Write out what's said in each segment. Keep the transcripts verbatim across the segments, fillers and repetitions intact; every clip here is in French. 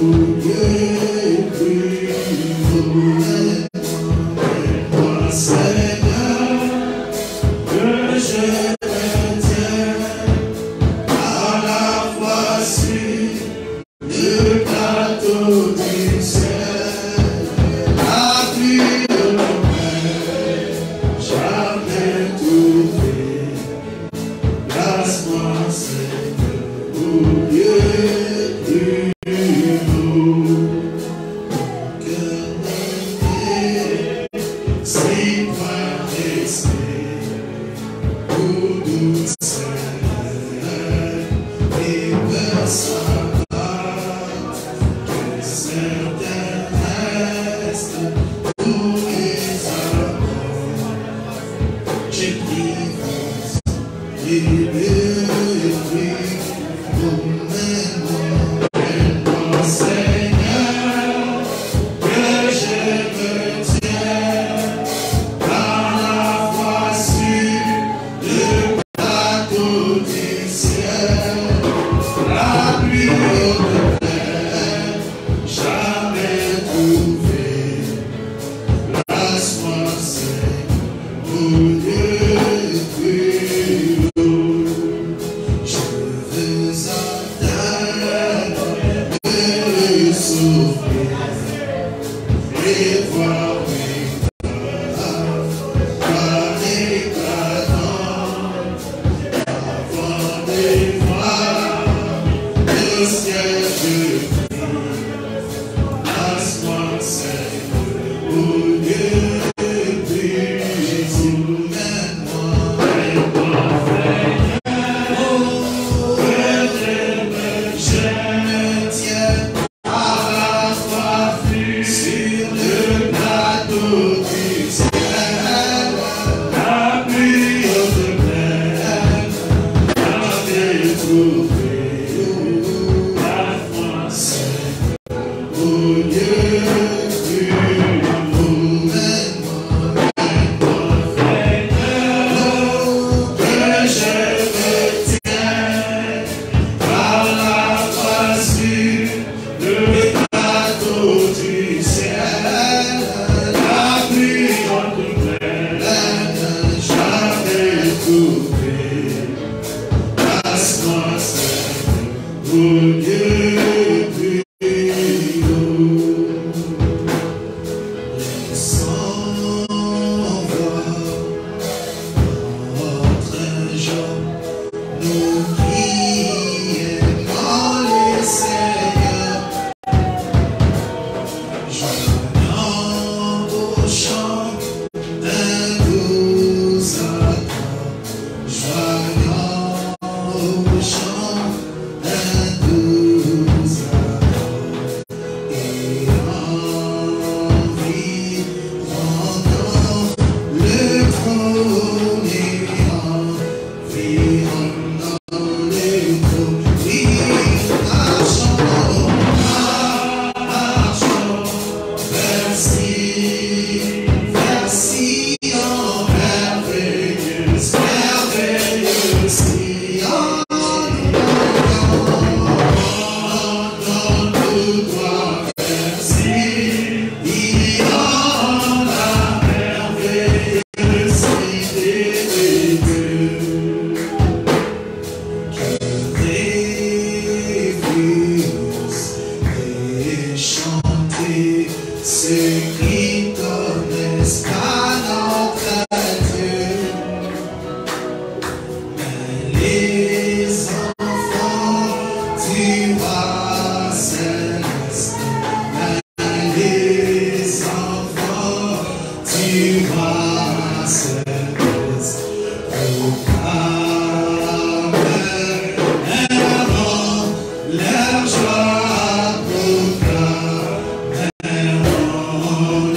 Leur joie proclame,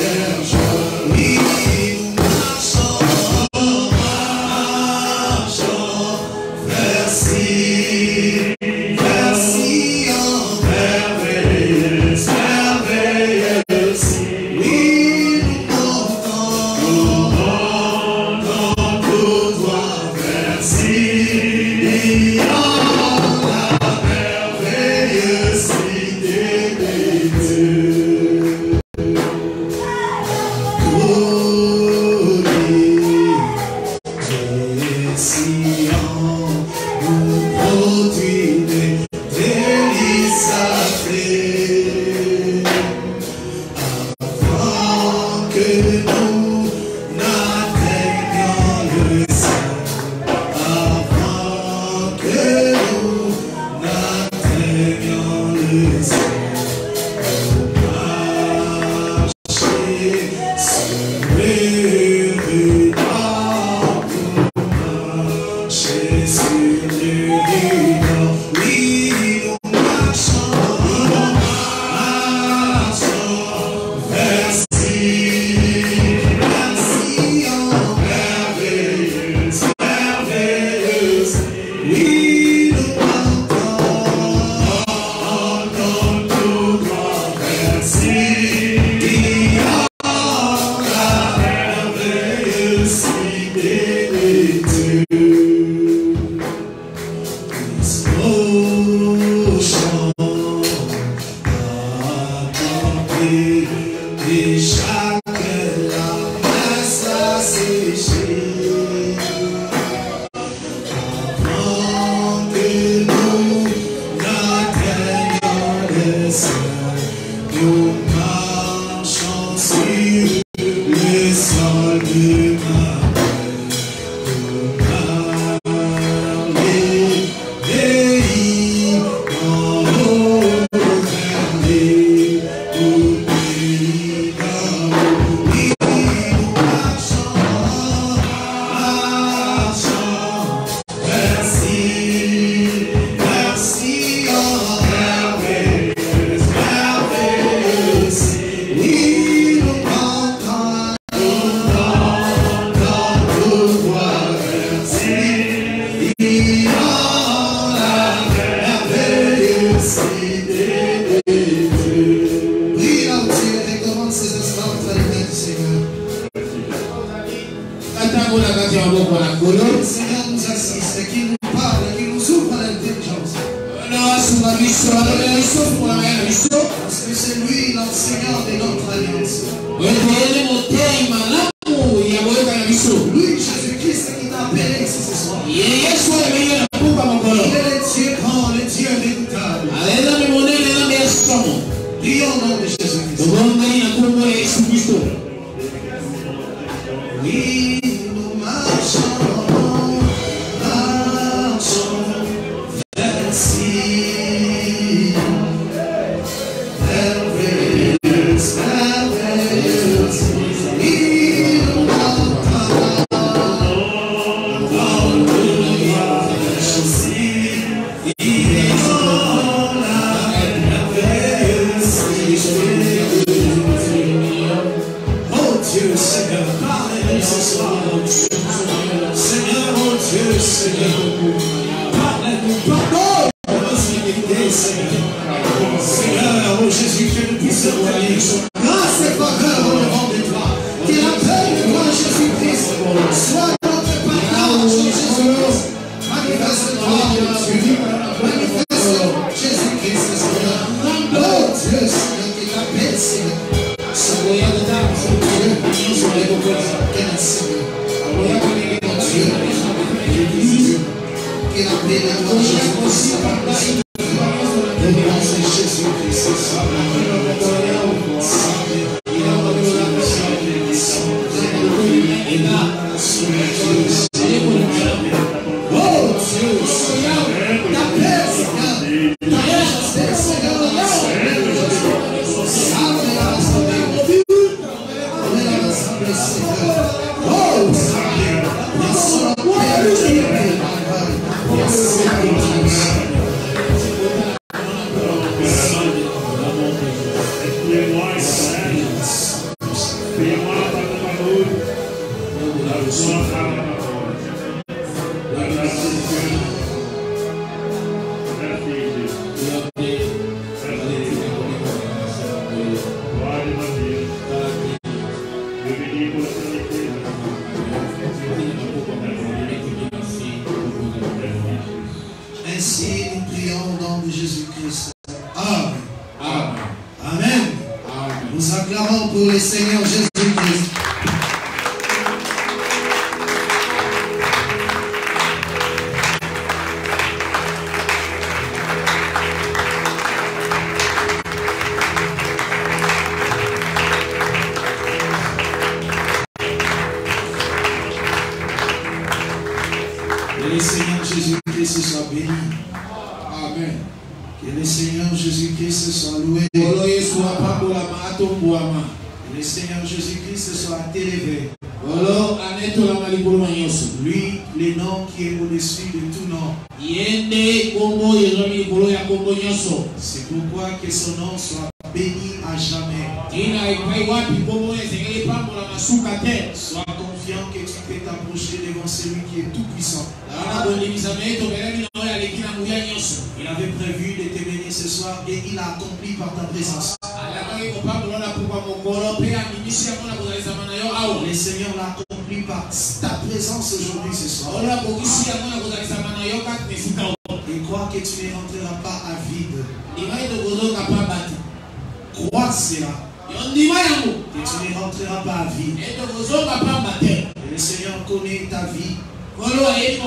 Le Seigneur l'a accompli par ta présence aujourd'hui ce soir. Et crois que tu ne rentreras pas à vide. Crois cela. Que tu ne rentreras pas à vide. Et le Seigneur connaît ta vie.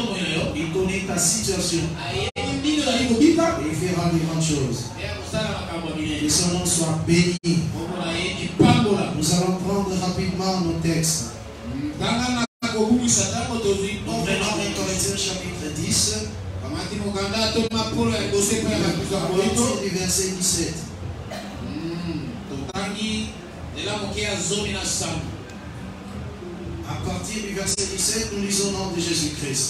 Il connaît ta situation. Et il fera de grandes choses. Que son nom soit béni. Nous allons prendre rapidement nos textes. Nous prenons un Corinthiens chapitre dix. Du verset dix-sept. À partir du verset dix-sept, nous lisons au nom de Jésus-Christ.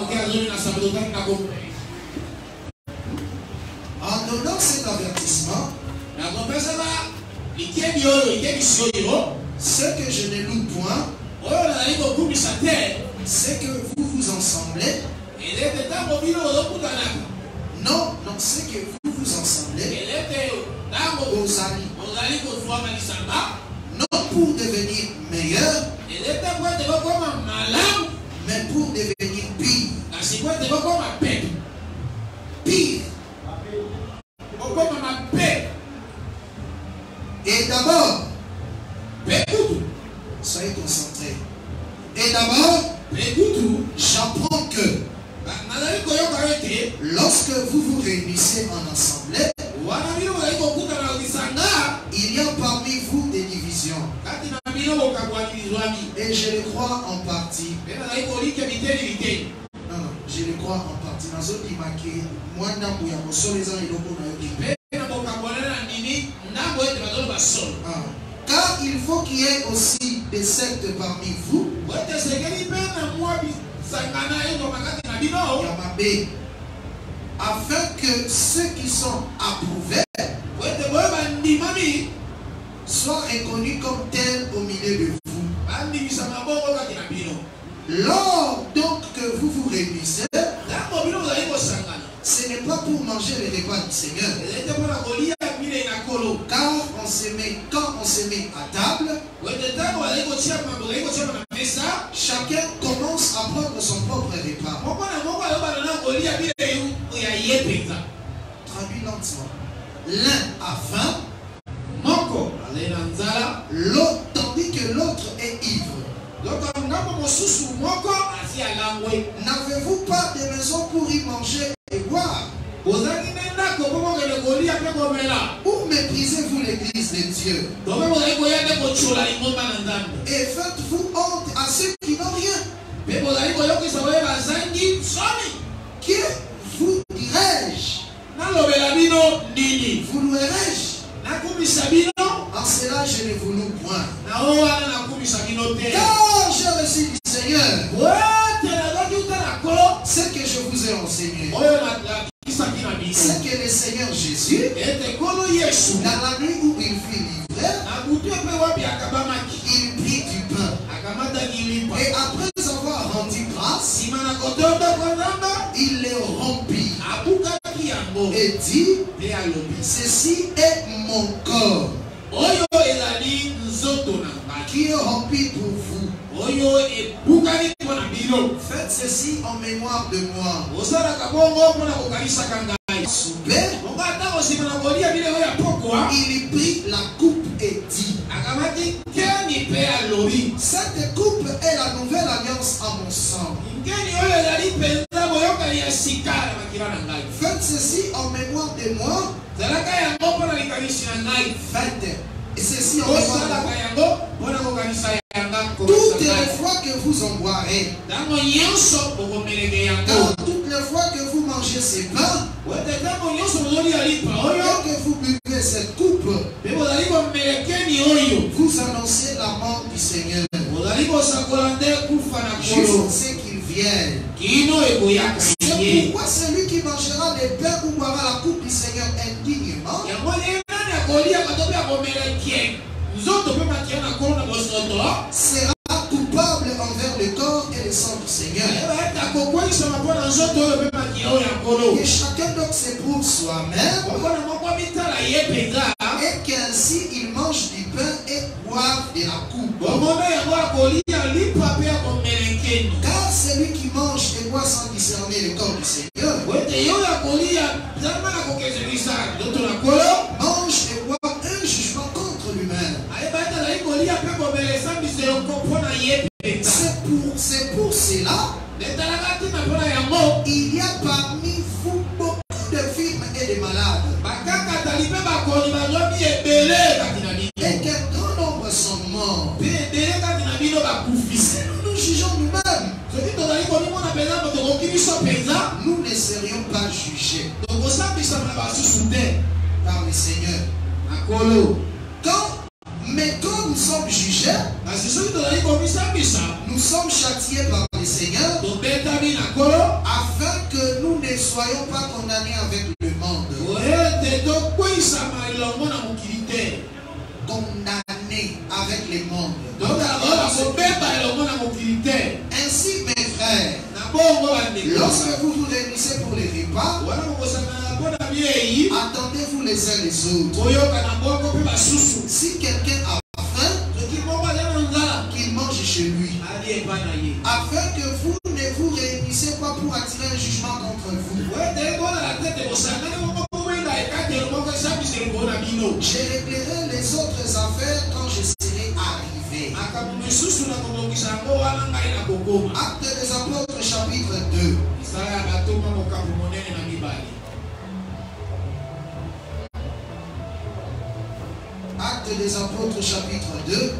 En donnant cet avertissement, ce que je ne loue point, c'est que vous vous ensemblez. Non, non, c'est que vous vous ensemblez aux amis. Non pour devenir meilleur, mais pour devenir pire. Pire. Et d'abord, soyez concentrés. Et d'abord, j'apprends que lorsque vous vous réunissez en assemblée, il y a parmi vous des divisions. Et je le crois en partie. Non, non, je le crois en partie. Ah. Car il faut qu'il y ait aussi des sectes parmi vous. Afin que ceux qui sont approuvés soient reconnus comme tels au milieu de vous. Lors donc que vous vous réunissez, ce n'est pas pour manger les repas du Seigneur. Car on se met, quand on se met à table, chacun commence à prendre son propre repas. Traduis lentement. L'un a faim, l'autre, tandis que l'autre est ivre. N'avez-vous pas de maison pour y manger et boire? Ou méprisez-vous l'église de Dieu? Et faites-vous honte à ceux qui n'ont rien? Que vous dirais-je? Vous louerai-je? En cela je ne vous loue point. Car j'ai reçu du Seigneur ce que je vous ai enseigné. C'est que le Seigneur Jésus, dans la nuit où il fut livré, il prit du pain. Et après avoir rendu grâce, il le rompit. Et dit, ceci est mon corps qui est rempli pour vous. Faites ceci en mémoire de moi. Souper, il prit la coupe et dit, cette coupe est la nouvelle alliance à mon sang. Faites ceci en mémoire de moi. Faites ceci en mémoire de moi. Toutes les fois que vous en boirez, car toutes les fois que vous mangez ces pains, que vous buvez cette coupe, vous annoncez la mort du Seigneur jusqu'à qu'il vienne. C'est pourquoi celui qui mangera les pains ou boira la coupe du Seigneur indignement sera coupable envers le corps et le sang du Seigneur. Et chacun donc s'éprouve soi-même, et qu'ainsi il mange du pain et boive de la coupe. Car celui qui mange et boit sans discerner le corps du Seigneur mange et boit un jugement contre lui-même. C'est pour, c'est pour cela il y a parmi vous beaucoup de films et de malades. Quand, mais quand nous sommes jugés, nous sommes châtiés par le Seigneur afin que nous ne soyons pas condamnés avec le monde. Condamnés avec le monde. Ainsi, mes frères, lorsque vous vous réunissez pour les repas, attendez-vous les uns les autres. Si quelqu'un a faim, qu'il mange chez lui, afin que vous ne vous réunissez pas pour attirer un jugement contre vous. Je réglerai les autres affaires quand je serai arrivé. Actes des Apôtres chapitre deux. Actes des Apôtres chapitre deux.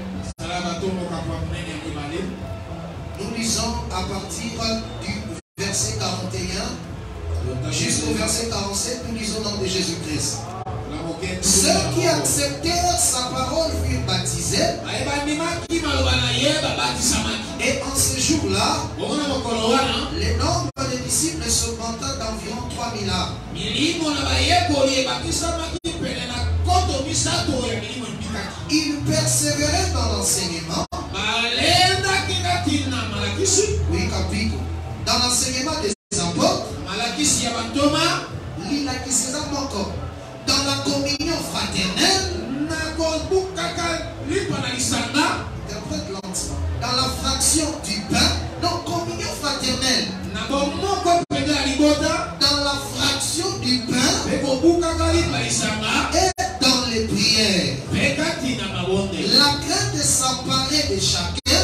Nous lisons à partir du verset quarante et un jusqu'au verset quarante-sept. Nous lisons au nom de Jésus-Christ. Ceux qui acceptèrent sa parole furent baptisés. Et en ce jour-là, le nombre de disciples s'augmenta d'environ trois mille âmes. Ils persévéraient dans l'enseignement. Oui, capito. Dans l'enseignement des apôtres. Dans la communion fraternelle. Interprète lentement. Dans la fraction du pain. Donc communion fraternelle. Dans la fraction du pain. Et dans les prières. La crainte s'emparait de chacun.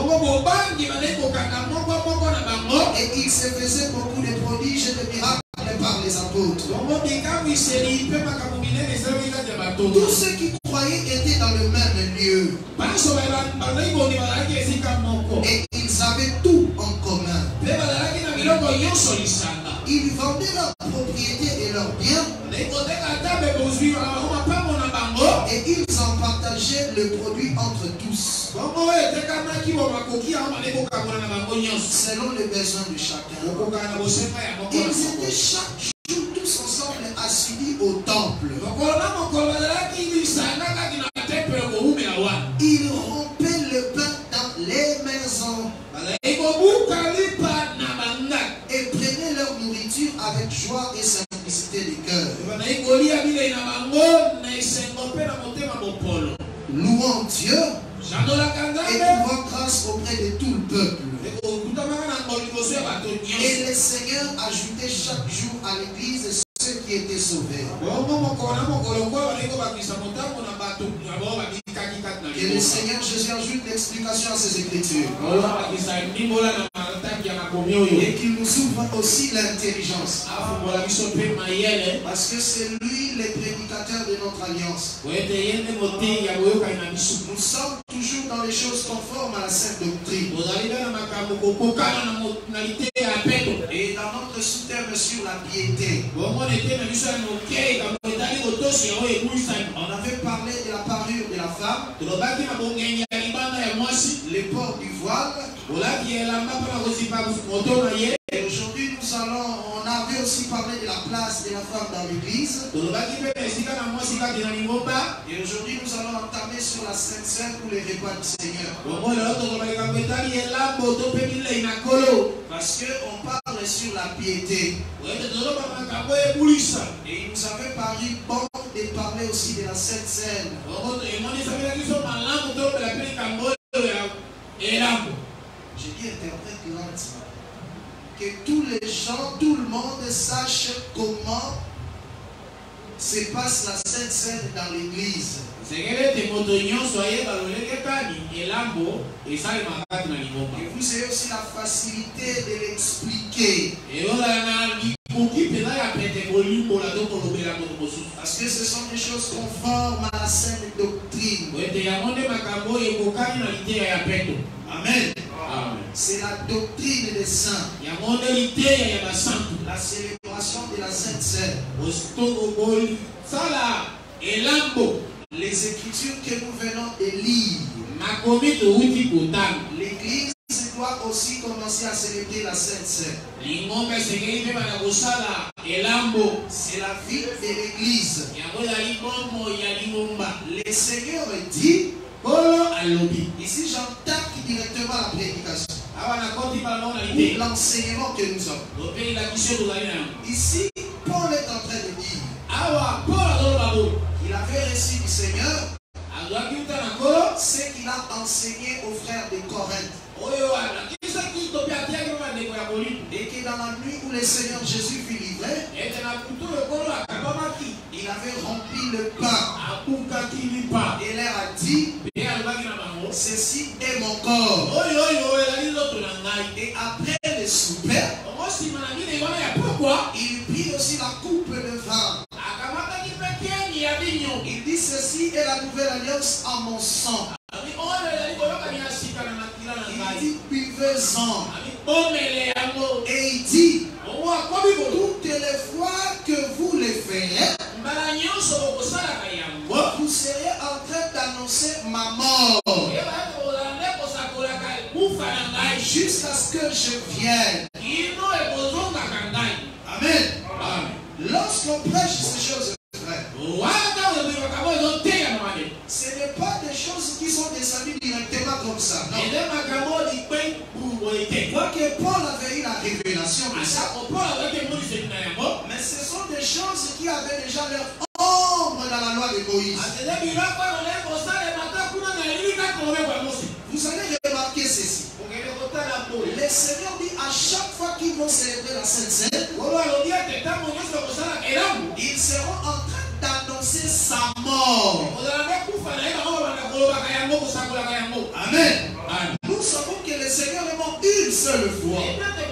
Et il se faisait beaucoup de prodiges et de miracles par les apôtres. Tous ceux qui croyaient étaient dans le même lieu. Et ils avaient tout en commun. Ils vendaient leurs propriétés et leurs biens. Et ils en partageaient le produit entre tous, selon les besoins de chacun. Ils étaient chaque jour tous ensemble assidus au temple. Ils rompaient le pain dans les maisons et prenaient leur nourriture avec joie et simplicité de cœur, louant Dieu et trouvant grâce auprès de tout le peuple. Et le Seigneur ajoutait chaque jour à l'église ceux qui étaient sauvés. Et le Seigneur Jésus ajoute l'explication à ces écritures. Et qu'il nous ouvre aussi l'intelligence. Parce que c'est lui le prédicateur de notre alliance. Nous sommes toujours dans les choses conformes à la sainte doctrine. Et dans notre sous-terme sur la piété. On avait parlé de la parure de la femme, les ports du voile. Et aujourd'hui nous allons, on avait aussi parlé de la place de la femme dans l'église. Et aujourd'hui nous allons entamer sur la Sainte Seine pour les repas du Seigneur. Parce qu'on parle sur la piété. Et il nous avait paru bon de parler aussi de la Sainte Seine. J'ai dit interprète lentement. Que tous les gens, tout le monde sache comment se passe la Sainte Seine dans l'église. Et vous ayez aussi la facilité de l'expliquer. Parce que ce sont des choses conformes à la sainte doctrine. Amen. C'est la doctrine des saints. La célébration de la Sainte Seine. Les écritures que nous venons de lire. L'église doit aussi commencer à célébrer la Sainte Seine. C'est la vie de l'église. Le Seigneur dit, ici j'attaque directement la prédication. L'enseignement que nous avons. Ici, Paul est en train de dire, il avait reçu du Seigneur ce qu'il a enseigné aux frères de Corinthe. Et que dans la nuit où le Seigneur Jésus fut livré, il avait rempli le pain. Et leur a dit, ceci est mon corps. Et après le souper, il prit aussi la coupe de vin. Il dit, ceci est la nouvelle alliance en mon sang. Il dit, buvez-en. Et il dit, toutes les fois que vous le ferez, vous serez en train d'annoncer ma mort jusqu'à ce que je vienne. Amen. Lorsqu'on prêche ces choses, frère, ce n'est pas des choses qui sont descendues directement comme ça. Non. Quoique Paul avait eu la révélation de ça, mais ce sont des choses qui avaient déjà leur ombre dans la loi de Moïse. Vous allez remarquer ceci. Le Seigneur dit à chaque fois qu'ils vont célébrer la Sainte Seine, ils seront en train d'annoncer sa mort. Amen. Nous savons que le Seigneur est mort une seule fois.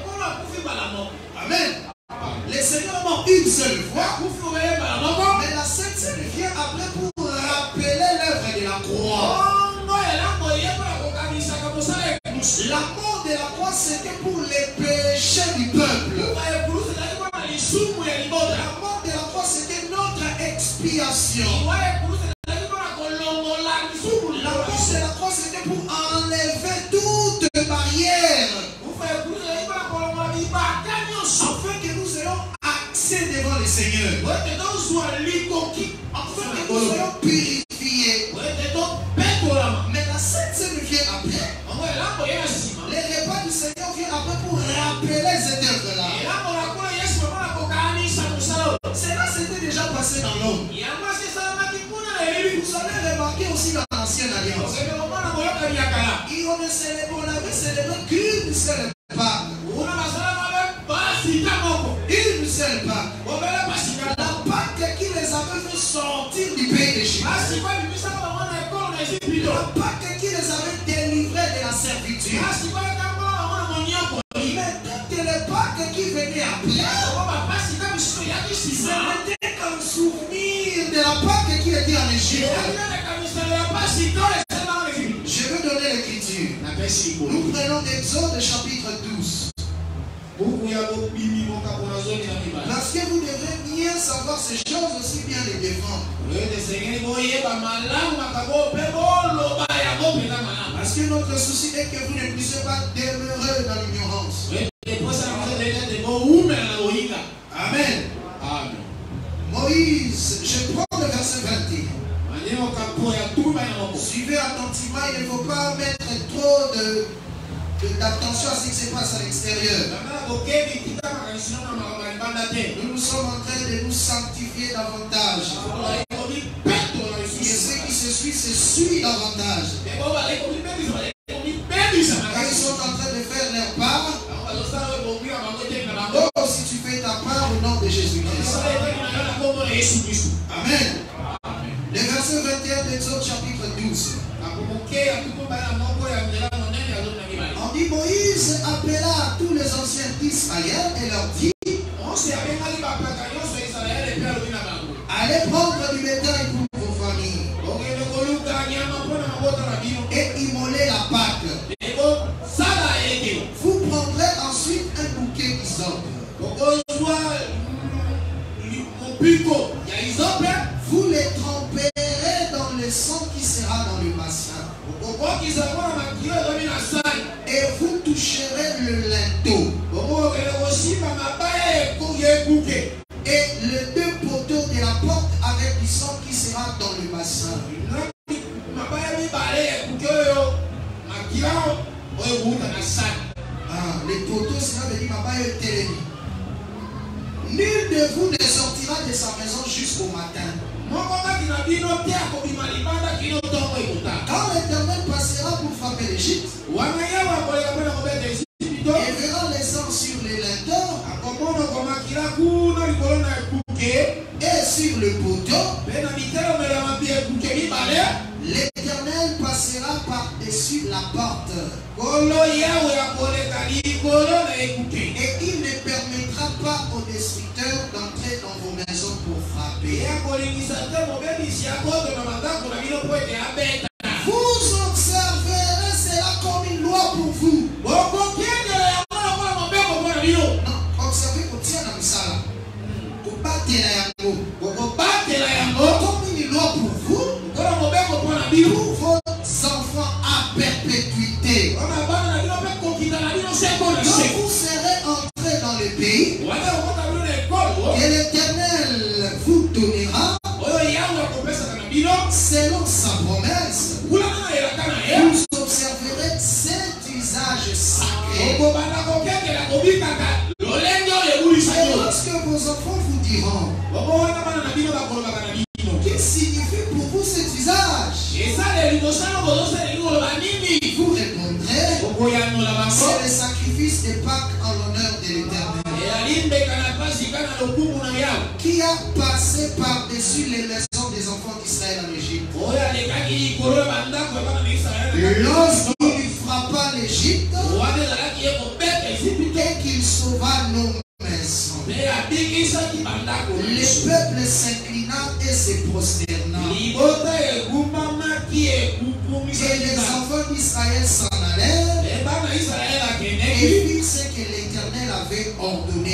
Amen. Le Seigneur est mort une seule fois. Mais la Sainte Seine vient après pour rappeler l'œuvre de la croix. La mort de la croix, c'était pour les péchés du peuple. La mort de la croix, c'était notre expiation. La mort de la croix, c'était pour enlever toute barrière. Afin que nous ayons accès devant le Seigneur. Afin que nous soyons purifiés. Mais la Sainte Seine vient après. Les repas du Seigneur viennent après pour rappeler cette œuvre-là. Cela s'était déjà passé dans l'homme. Vous allez remarquer aussi dans l'Ancienne Alliance. Et on ne célèbre, on avait célébré qu'une seule Pâque. Une seule Pâque. La Pâque qui les avait fait sortir du pays d'Égypte. La Pâque qui les avait délivrés de la servitude. Mais toutes les Pâques qui venaient après, ce n'était qu'un souvenir de la Pâque qui était en Égypte. Je veux donner l'écriture. Nous prenons Exode chapitre douze. Parce que vous devrez bien savoir ces choses aussi bien les défendre. Parce que notre souci est que vous ne puissiez pas demeurer dans l'ignorance. Amen. Amen. Moïse, je prends le verset vingt et un. Suivez attentivement, il ne faut pas mettre trop de d'attention à ce qui se passe à l'extérieur. Nous nous sommes en train de nous sanctifier davantage. Et ce qui se suit, se suit davantage. Quand ils sont en train de faire leur part, oh, si tu fais ta part au nom de Jésus-Christ. Amen. Le verset vingt et un d'Exode chapitre douze. On dit, Moïse appela à tous les anciens d'Israël et leur dit, allez prendre du bétail pour vos familles et immoler la Pâque. Vous prendrez ensuite un bouquet d'hysope. Vous les trempez le sang qui sera dans le bassin. Et vous toucherez le linteau. Et les deux poteaux de la porte avec du sang qui sera dans le bassin. Ah, les poteaux, cela veut dire ma est télémi. Nul de vous ne sortira de sa maison jusqu'au matin. Quand l'Éternel passera pour frapper l'Égypte, il verra les sangs sur les linteaux et sur le poteau. L'Éternel passera par-dessus la porte. Et il ne permettra pas aux destructeurs d'entrer dans vos maisons pour frapper. Vous observerez cela comme une loi pour vous. Non, observez pour tirer dans le salon. Pour battre la yango. Comme une loi pour vous. Pour vos enfants à perpétuité. Quand vous serez entrés dans le pays, et l'Éternel vous donnera, selon sa promesse, vous observerez cet usage sacré. Et lorsque vos enfants vous diront, qu'il signifie pour vous cet usage, vous répondrez, c'est le sacrifice de Pâques en l'honneur de l'Éternel, qui a passé par-dessus les maisons des enfants d'Israël en Égypte. Lorsqu'il frappa l'Égypte et qu'il sauva nos maisons, le peuple s'inclina et se prosterna. Et les enfants d'Israël s'en allèrent et firent ce que l'Éternel avait ordonné.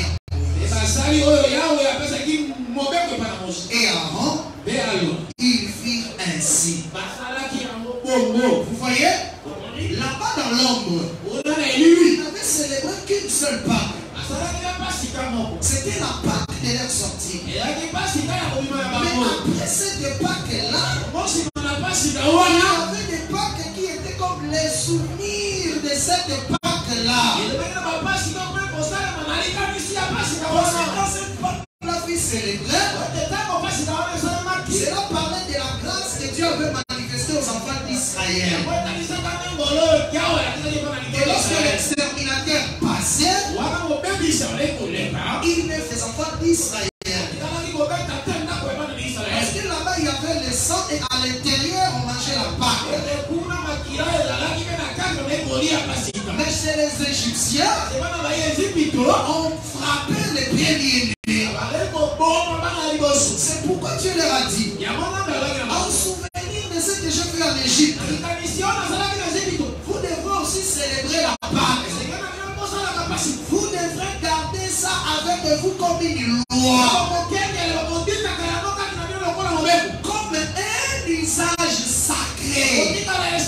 Et Aaron, ils firent ainsi. Vous voyez, là-bas dans l'ombre, ils n'avaient célébré qu'une seule Pâque. C'était la Pâque de leur sortie. Mais après cette Pâque-là, il y avait des Pâques qui étaient comme les souvenirs de cette Pâque-là. Parce que quand cette Pâque-là fut célébrée, cela parlait de la grâce que Dieu avait manifestée aux enfants d'Israël. Et lorsque l'exterminateur passait, il ne faisait enfants d'Israël. Parce que là-bas il y avait le sang et à l'intérieur on mangeait la Pâque. Mais chez les Égyptiens, on frappait les pieds liés. C'est pourquoi Dieu leur a dit, en souvenir de ce que j'ai fait en Égypte, vous devrez aussi célébrer la Pâque. Vous devrez garder ça avec vous comme une loi. Comme un usage sacré.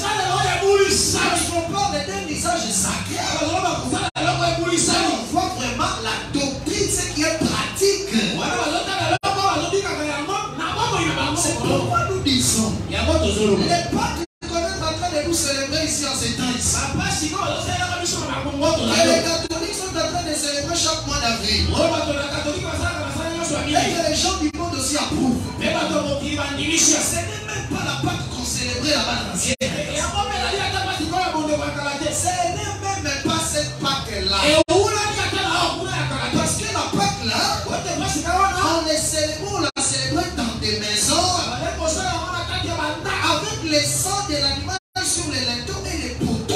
On parle d'un usage sacré. On voit vraiment la doctrine, ce qui est pratique. C'est pourquoi nous disons, les Pâques qu'on est en train de nous célébrer ici en ces temps ici, et les catholiques sont en train de célébrer chaque mois d'avril, et que les gens du monde aussi approuvent. Ce n'est même pas la Pâque qu'on célébrait là-bas dans l'ancien. Ce n'est même pas cette Pâque-là. Parce que la Pâque-là, on les célèbre, on la célébrait dans des maisons, avec le sang de l'animal sur les linteaux et les poteaux.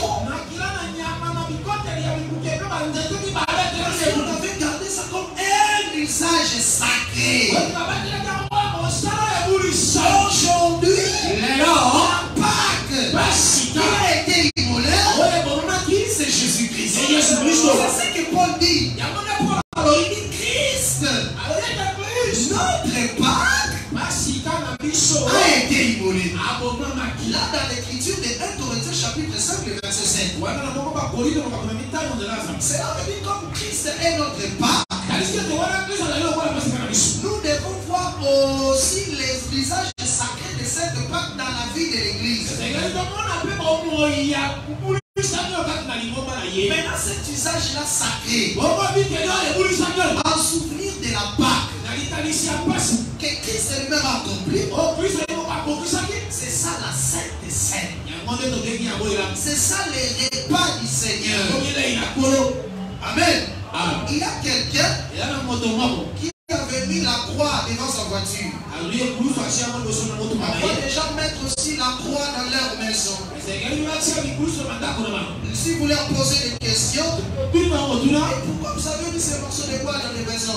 Et on avait gardé ça comme un usage sacré. Aujourd'hui, la Pâque qui a été immolée, c'est Jésus-Christ. C'est ce que Paul dit. Il dit Christ, notre Pâque, a été immolée. Rimoli. Là, dans l'écriture de un Corinthiens chapitre cinq, le verset sept. Cela veut dire comme Christ est notre Pâque. Nous devons voir aussi les visages sacrés de cette Pâque dans la vie de l'Église. Maintenant, cet usage-là sacré, en souvenir de la Pâque que Christ lui-même a accompli, c'est ça la Sainte des Saints. C'est ça les repas du Seigneur. Amen. Il y a quelqu'un qui avait mis la croix devant sa voiture. On va déjà mettre aussi la croix dans leur maison. Si vous leur posez des questions, et pourquoi vous avez mis ces morceaux de bois dans les maisons?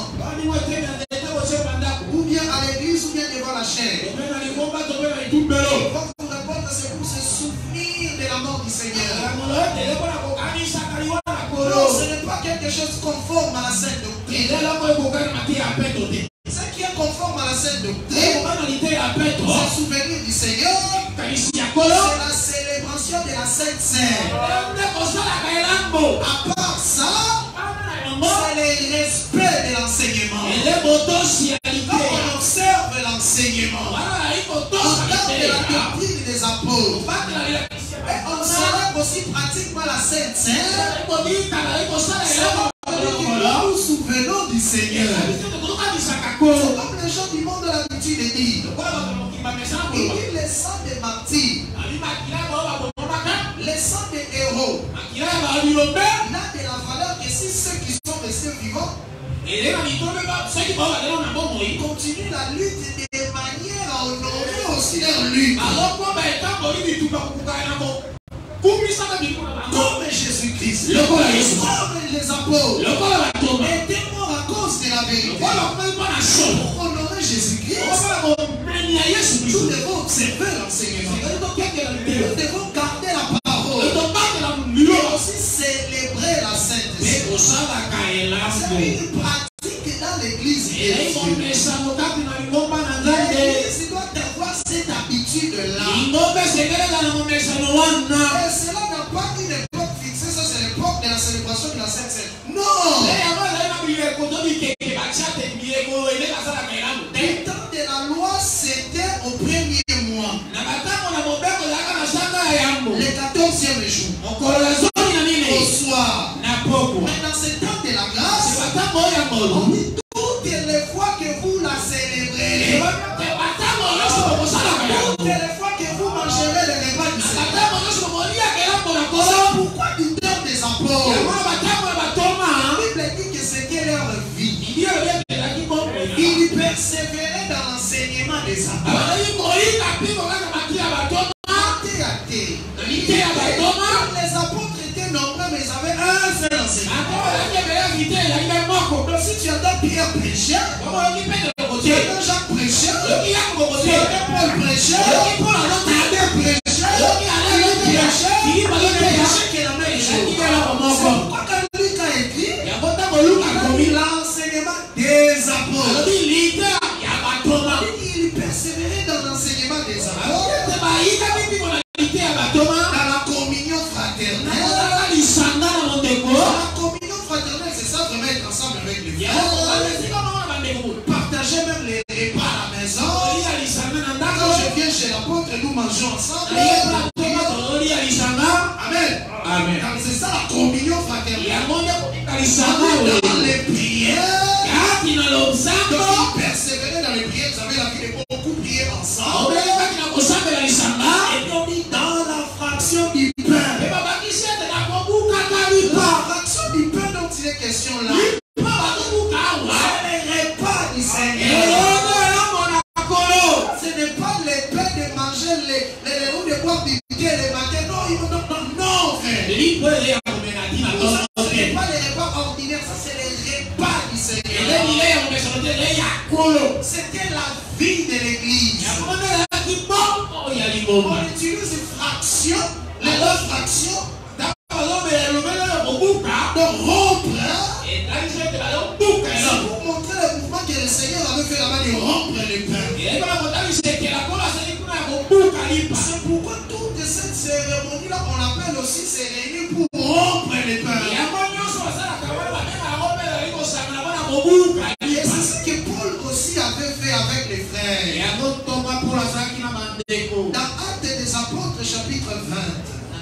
Ou bien à l'église, ou bien devant la chair. Quand vous répondez, c'est pour se souvenir de la mort du Seigneur. Non, ce n'est pas quelque chose conforme à la sainte doctrine. Ce qui est conforme à la sainte doctrine, c'est le souvenir du Seigneur, c'est la célébration de la Sainte Seine. À part ça, c'est le respect de l'enseignement. Quand on observe l'enseignement, on garde la doctrine des apôtres. Et on célèbre aussi pratiquement la Sainte Seine. Nous nous souvenons du Seigneur. C'est comme les gens du monde de l'habitude de dire. Il dit les sangs des martyrs, les sangs des héros. Il n'a de la valeur que si ceux qui sont restés vivants continuent la lutte de manière à honorer aussi leur lutte. Comme Jésus-Christ, comme les apôtres, étaient morts à cause de la vérité. Pour honorer Jésus-Christ, nous devons observer l'enseignement. Nous devons garder la parole. Et aussi célébrer la Sainte Seine. C'est une pratique dans l'église. L'église doit avoir cette habitude-là. Et cela n'a pas une époque fixée, ça c'est l'époque de la célébration de la Sainte Seine. Non! Le temps de la loi, c'était au premier mois. Le quatorzième jour. Au soir. Mais dans ce temps de la grâce, on dit toutes les fois que vous la célébrez, toutes les fois que vous mangerez le repas du Seigneur. C'est pourquoi du temps des apôtres, la Bible dit que c'était leur vie. Ils persévéraient dans l'enseignement des apôtres. Quand les apôtres étaient nombreux, mais ils avaient un seul enseignement. Donc si tu entends Pierre prêcher, tu entends Jacques prêcher, tu entends Paul prêcher, tu entends André prêcher, tu entends prêcher qui est la même chose. C'est pourquoi quand Luc a écrit, il a mis l'enseignement des apôtres. Il persévérait dans l'enseignement des apôtres, dans la communion fraternelle. La communion fraternelle, c'est ça, vraiment être ensemble avec les frères. Partager même les repas à la maison. Quand je viens chez l'apôtre, nous mangeons ensemble. Amen. Amen. C'est ça la communion fraternelle. Dans les prières, donc ils persévéraient dans les prières. Vous savez, la vie de beaucoup prier ensemble. Et puis dans la fraction du pain. La fraction du pain dont il est question là, c'est les repas du Seigneur. Ce n'est pas le pain de manger les roues de bois piqués les matins. Non, non, non, non, frère. Ce n'est pas les repas ordinaires, ça c'est les repas du Seigneur. C'était la vie de l'église. On utilise une fraction, les deux fractions, de rompre. C'est pour montrer le mouvement que le Seigneur avait fait là-bas de rompre le pain. C'est pourquoi toute cette cérémonie-là, on l'appelle aussi cérémonie pour rompre les pains. Et c'est ce que Paul aussi avait fait avec les frères. Dans Actes des Apôtres, chapitre vingt,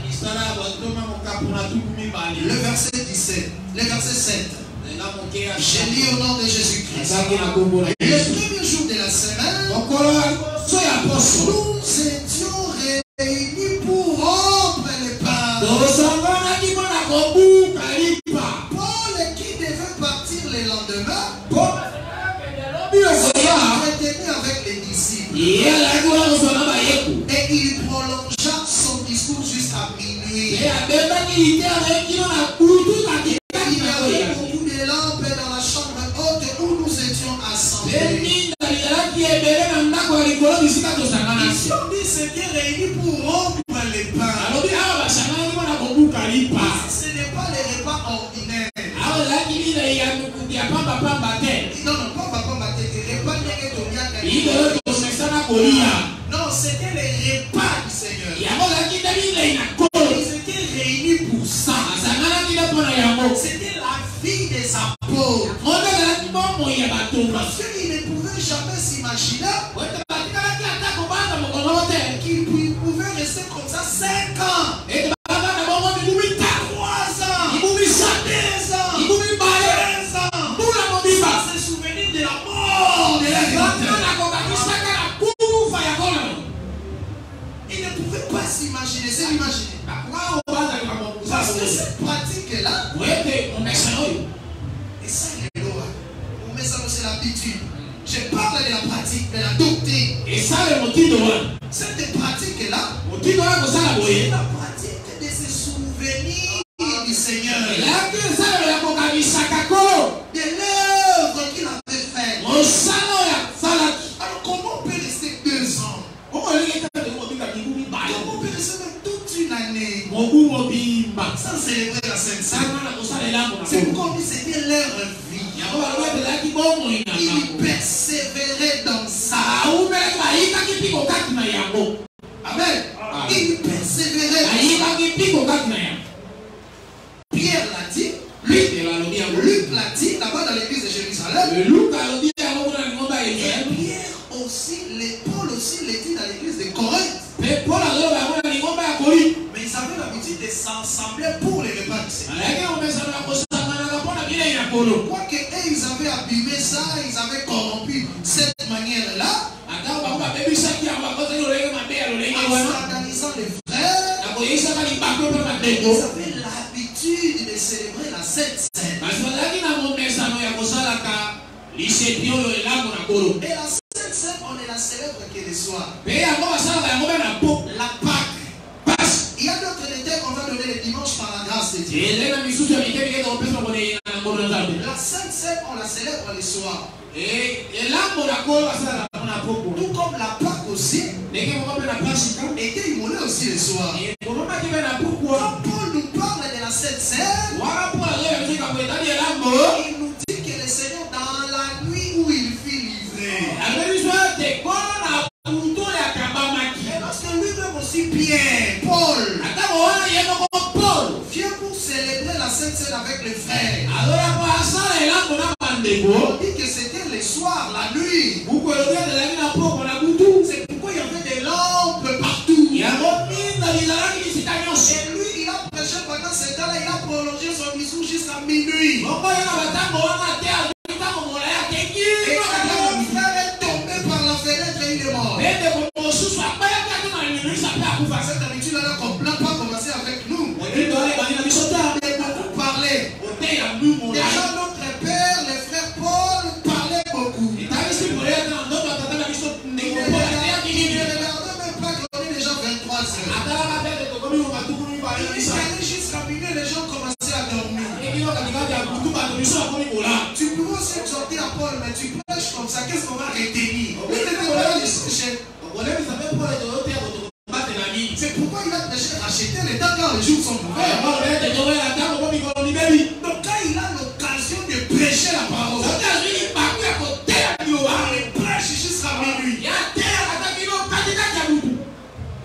le verset dix-sept, le verset sept. J'ai lu au nom de Jésus-Christ. Le premier jour de la semaine, nous étions réunis pour rompre les pains. Paul, qui devait partir le lendemain, s'est entretenu avec les disciples. Et il prolongea son discours jusqu'à minuit. Il y avait beaucoup de lampes dans la chambre haute où nous étions assemblés. Ici on dit c'était réunis pour rompre les pains. Ce n'est pas les repas ordinaires. Non, non, pas papa maté. Les repas non, c'était les repas du Seigneur. Ils étaient réunis pour ça. C'était la vie des apôtres. Parce qu'ils ne pouvaient jamais s'imaginer qu'ils pouvaient rester comme ça cinq ans. trois ans. deux ans. quinze ans. Sans se souvenir de la mort de la vie. Ils ne pouvaient pas s'imaginer, c'est l'imaginer. Parce que cette pratique-là, et ça, les lois, on met ça c'est l'habitude. Je parle de la pratique, de la doctrine. Et ça, le motif de cette pratique-là, c'est la pratique de se souvenir du Seigneur. De l'œuvre qu'il avait faite. Alors, comment on peut rester deux ans? Comment on peut rester même toute une année sans célébrer la Sainte Seine? C'est pourquoi on dit c'était leur vie. Ils persévéraient dans ça. Amen. Ils persévéraient. Pierre l'a dit. Luc l'a dit là-bas dans l'église de Jérusalem. Et Pierre aussi, les, Paul aussi l'a dit dans l'église de Corinthe. Mais ils avaient l'habitude de s'assembler pour les repas du Seigneur. Quoique ils avaient abîmé ça, ils avaient corrompu cette manière-là. En scandalisant les frères, ils avaient l'habitude de célébrer la Sainte Seine. Et la Sainte Seine, on ne la célèbre que le soir. La Pâque. Il y a d'autres détails qu'on va donner le dimanche par la grâce de Dieu. La Sainte Seine, on la célèbre le soir. Tout comme la Pâque aussi était immolée aussi le soir. Quand Paul nous parle de la Sainte Seine, il nous dit que le Seigneur dans la nuit où il fut livré. Et lorsque lui-même aussi Pierre, Paul, vient pour célébrer la Sainte Seine avec les frères. On dit que c'était le soir, la nuit. C'est pourquoi il y avait des lampes partout. Et lui, il a prêché pendant ce temps-là, il a prolongé son discours jusqu'à minuit. Et quand le frère est tombé par la fenêtre et il est mort. Cette habitude-là ne peut pas commencer avec nous. On a beaucoup parlé. Déjà notre père, le frère Paul, parlait beaucoup. Il ne regardait même pas qu'on est déjà vingt-trois heures. Il allait jusqu'à minuit, les gens commençaient à dormir. Tu peux aussi exhorter à Paul, mais tu prêches comme ça, qu'est-ce qu'on va retenir? C'est pourquoi il a prêché racheter les dents quand les jours sont ouverts. Donc quand il a l'occasion de prêcher la parole, il prêche jusqu'à minuit.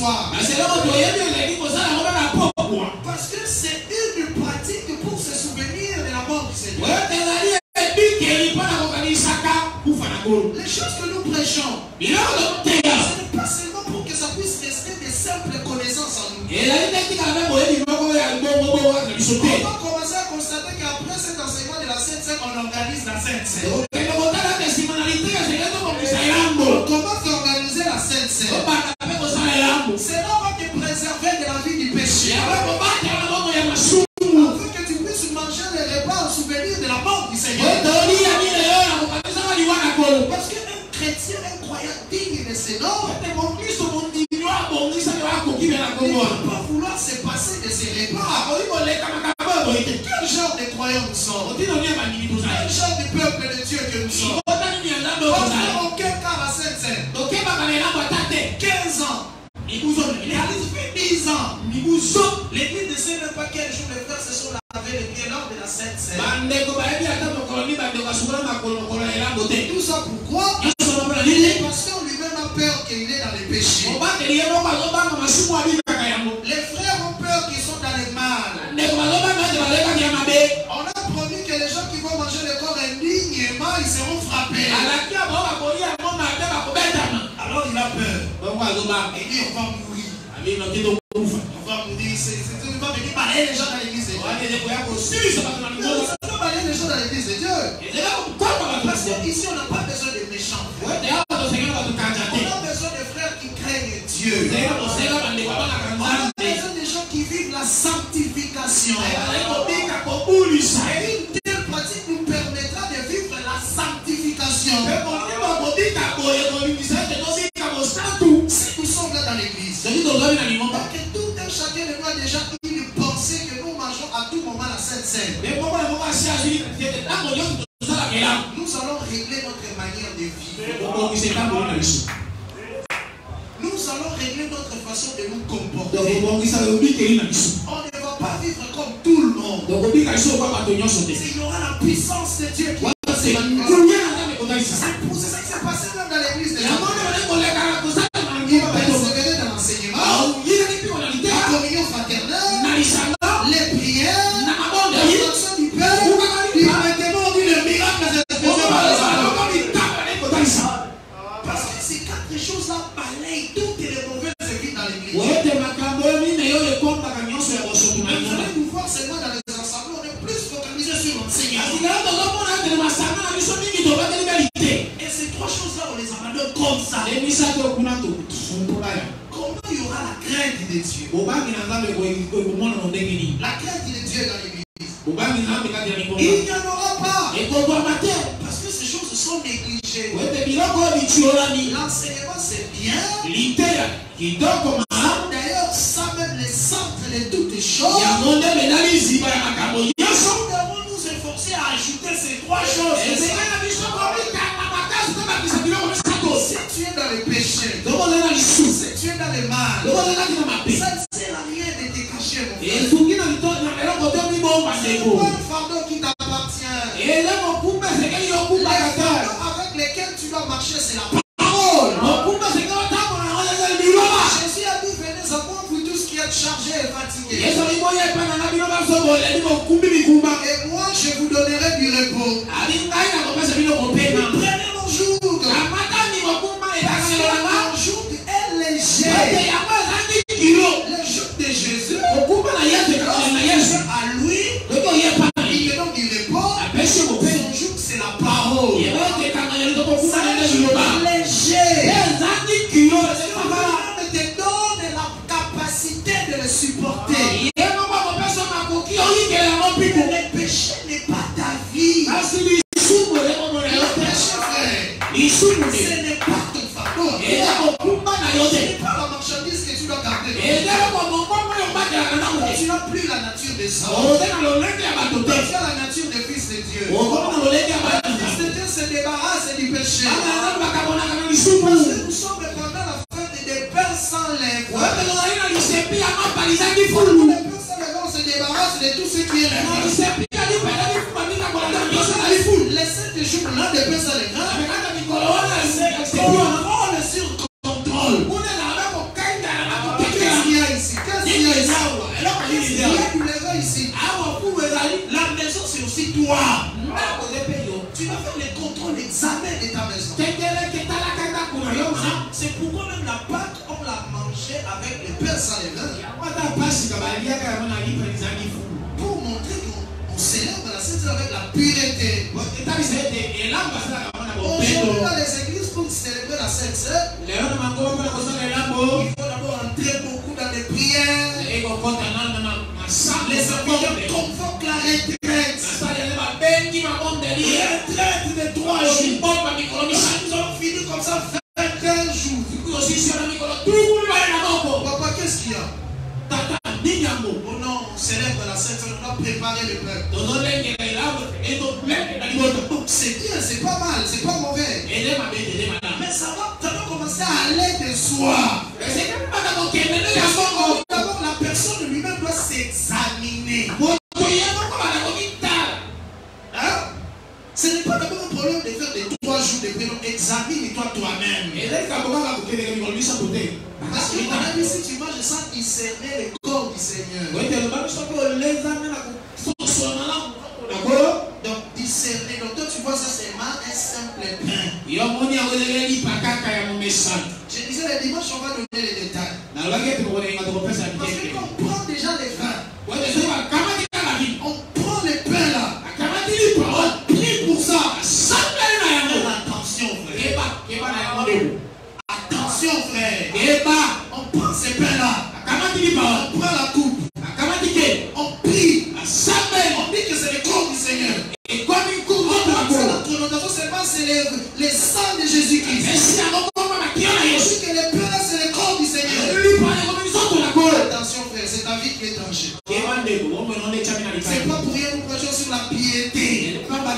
soir. Parce que c'est une pratique pour se souvenir de la mort du Seigneur. Les choses que nous prêchons, ce n'est pas seulement pour que ça puisse rester des simples connaissances en nous. On va commencer à constater qu'après cet enseignement de la Sainte Seine, on organise la Sainte Seine. On commence à organiser la Sainte Seine. Cela va te préserver de la vie du péché. Afin que tu puisses manger les repas en souvenir de la mort du Seigneur. Parce qu'un chrétien, un croyant digne de ses noms, il ne va pas vouloir se passer de ses repas. Quel genre de croyants nous sommes? Quel genre de peuple de Dieu que nous sommes? On n'a aucun cas à Sainte Seine. quinze ans. Il réalise fait dix ans. L'église ne sait même pas quel jour les frères se sont lavés les pieds lors de la Sainte Seine. Tout ça pourquoi? Parce qu'on lui-même a peur qu'il est dans les péchés. Les frères ont peur qu'ils sont dans les mal. On a promis que les gens qui vont manger le corps indignement, ils seront frappés. Alors il a peur. Il dit on va mourir. On va mourir. C'est ne va venir balayer les gens dans l'église de Dieu. On va balayer les gens dans l'église de Dieu. Parce qu'ici on n'a pas besoin de méchants. On a besoin de frères qui craignent Dieu. On a besoin de gens qui vivent la sanctification. Et une telle pratique nous permettra de vivre la sanctification. Si nous sommes là dans l'église, que tout un chacun de nous a déjà une pensée que nous mangeons à tout moment la Sainte Seine. Nous allons régler notre manière de vivre. Nous allons régler notre façon de nous comporter. On ne va pas vivre comme tout le monde. Il y aura la puissance de Dieu qui va se manifester. C'est pour ça que ça s'est passé même dans l'église de Dieu. Il va persévérer dans l'enseignement, la communion fraternelle, les prières, l'action du Père, il va maintenant dire le miracle de parce que ces quatre choses-là balayent toutes les mauvaises vies dans l'église. Vous allez nous voir seulement dans les assemblées, on est plus focalisé sur l'enseignement. Et ces trois choses-là, on les abandonne comme ça. Comment il y aura la crainte de Dieu? La crainte de Dieu dans l'église. Il n'y en aura pas. Parce que ces choses sont négligées. L'enseignement c'est bien. D'ailleurs, ça même les centres de toutes choses. Nous devons nous efforcer à ajouter ces trois choses. Si tu es dans le péché, si tu es dans le mal, ça ne sert à rien de te cacher, mon frère. C'est pas un fardeau qui t'appartient. Les fardeaux avec lesquels tu dois marcher, c'est la parole. Jésus a dit, venez à moi, vous tous qui êtes chargés et fatigués. Et moi, je vous donnerai du repos. Prenez mon joug. Mon joug est léger. Le joug de Jésus, à lui, il me donne du repos. Son joug, c'est la parole. Ça est léger. Ne te donne la capacité de le supporter. Le péché n'est pas ta vie. Le péché, frère, ce n'est pas ton fardeau. Ce n'est pas la marchandise que tu dois garder. Tu n'as plus la nature des hommes. Tu as la nature des fils de Dieu. Le fils de Dieu se débarrasse du péché. Parce que nous sommes pendant la fête des pères sans lèvres. Les pères sans lèvres, on se débarrasse de tout ce qui est réel. Les sept jours là de pères sans lèvres, c'est contrôle sur contrôle. dois. Tu dois faire les contrôles, l'examen de ta maison. C'est pourquoi même la Pâque, on l'a mangée avec le pain sans levain. Pour montrer qu'on célèbre la Sainte avec la pureté. Aujourd'hui dans les églises, pour célébrer la Sainte Seine, il faut d'abord entrer beaucoup dans les prières. Les enfants convoquent la retraite. Retraite de trois jours. Ils ont fini comme ça vingt et un jours. Papa, qu'est-ce qu'il y a? Oh non, on célèbre la Sainte Seine, on doit préparer le peuple. C'est bien, c'est pas mal, c'est pas mauvais. Mais ça va, ça va commencer à aller de soi. D'abord, la personne lui-même doit s'examiner. Hein? Ce n'est pas d'abord un problème de faire des trois jours de prière. Examine-toi toi-même. Parce que ton ami, si tu manges sans discerner le corps du Seigneur. Donc discerner. Donc toi tu vois ça c'est un simple pain. Je disais le dimanche on va donner les détails. Parce qu'on prend déjà les vins. On prend les pains là. On prie pour ça. Attention frère. Attention frère. On prend ces pains là. On prend la coupe. On prie. On dit que c'est le corps du Seigneur. Et comme une coupe, notre notation seulement c'est le, le sang de Jésus-Christ. Aussi que le pain là c'est le corps du Seigneur. Attention frère, c'est ta vie qui est en jeu. C'est pas pour rien nous prêchons sur la piété. Pour la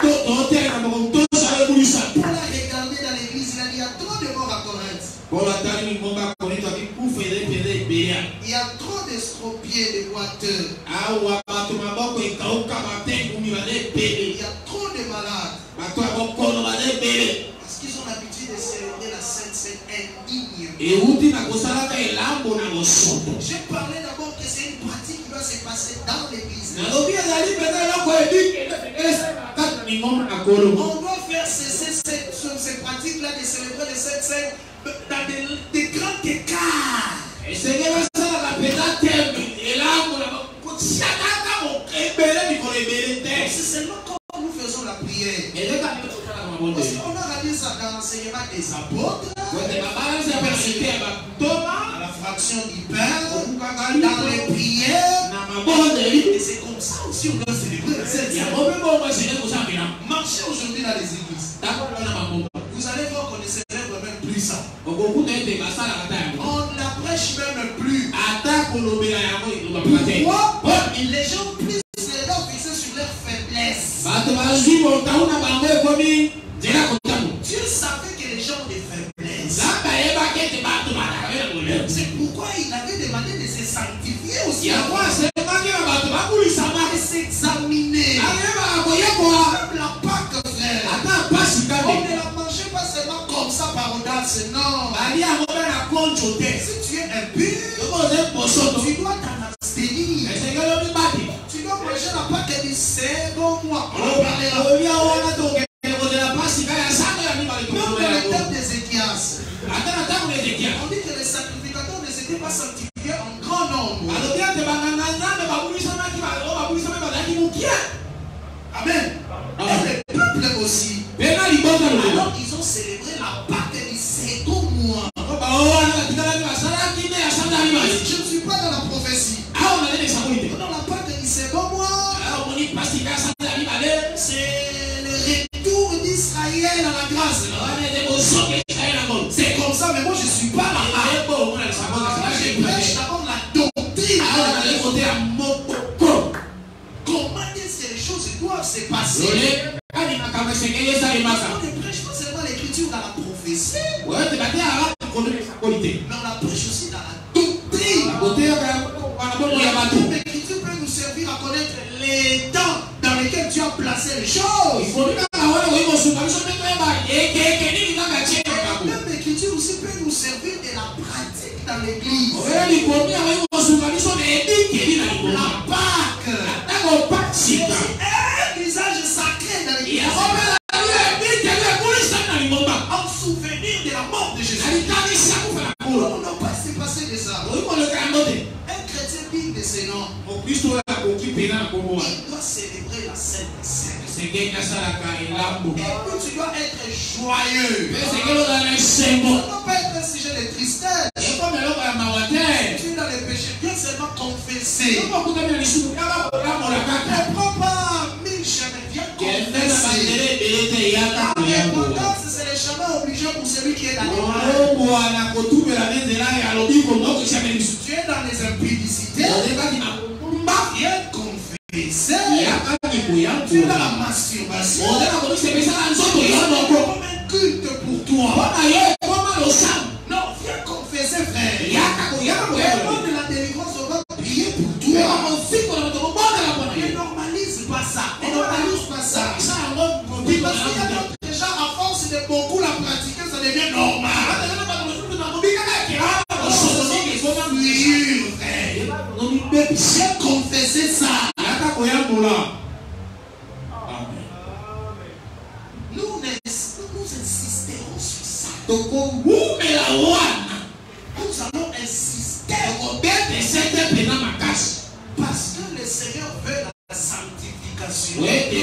regarder dans l'église, il a dit il y a trop de morts à Corinthe. Il y a trop d'estropiés, de boiteux. Il y a trop de malades. Parce qu'ils ont l'habitude de célébrer la Sainte Seine indignement. J'ai parlé d'abord que c'est une pratique qui doit se passer dans l'église. On doit faire cesser ces, ces pratiques-là de célébrer les Sainte Seine dans des, des grands écarts. C'est seulement quand nous faisons la prière. On a regardé ça dans l'enseignement des apôtres, dans la fraction du pain, dans les prières. Et c'est comme ça aussi on doit célébrer la Sainte Seine. Marchez aujourd'hui dans les églises. Vous allez voir qu'on ne célèbre même plus ça. On ne la prêche même plus. Pourquoi? Les gens plus les gens fixés sur leur faiblesse. Dieu savait que les gens ont des faiblesses. C'est pourquoi il avait demandé de se sanctifier aussi. De s'examiner. Même la Pâque, frère. On ne la mangeait pas seulement comme ça par audace, non. Si tu es impur, tu dois t'en abstenir. Tu dois manger la Pâque du second mois. On va parler là. Même dans le temps d'Ézéchias, on dit que les sacrificateurs ne s'étaient pas sanctifiés en grand nombre. Amen. Et le peuple aussi. Alors ils ont célébré la Pâque du second mois. Je ne suis pas dans la prophétie. Dans la Pâque du second mois, c'est le retour d'Israël à la grâce. C'est comme ça, mais moi je ne suis pas là. Je prêche d'abord la doctrine. Comment est-ce que les choses doivent se passer? On ne prêche pas seulement l'écriture dans la prophétie. Mais on la prêche aussi dans la doctrine. L'écriture peut nous servir à connaître les temps dans lesquels tu as placé les choses. Même l'écriture aussi peut nous servir de la pratique dans l'église. La Pâque. C'est elle qui puis tu dois être joyeux. Ça ne doit pas être un sujet de tristesse. Tu es dans les péchés, viens seulement confesser. Ne prends pas mille chemins, viens confesser. L'importance, c'est les chemins obligeants pour celui qui est dans les tu es dans les impudicités. Viens confesser. Tu es dans la masturbation. Comme un culte pour toi. Non, viens confesser, frère. Le monde de la délivrance, on va prier pour toi. Ne normalise pas ça. Ne normalise pas ça. Parce qu'il y a d'autres gens, à force de beaucoup la pratiquer, ça devient normal. J'ai confessé ça. Nous, nous insisterons sur ça. Nous allons insister. Parce que le Seigneur veut la sanctification.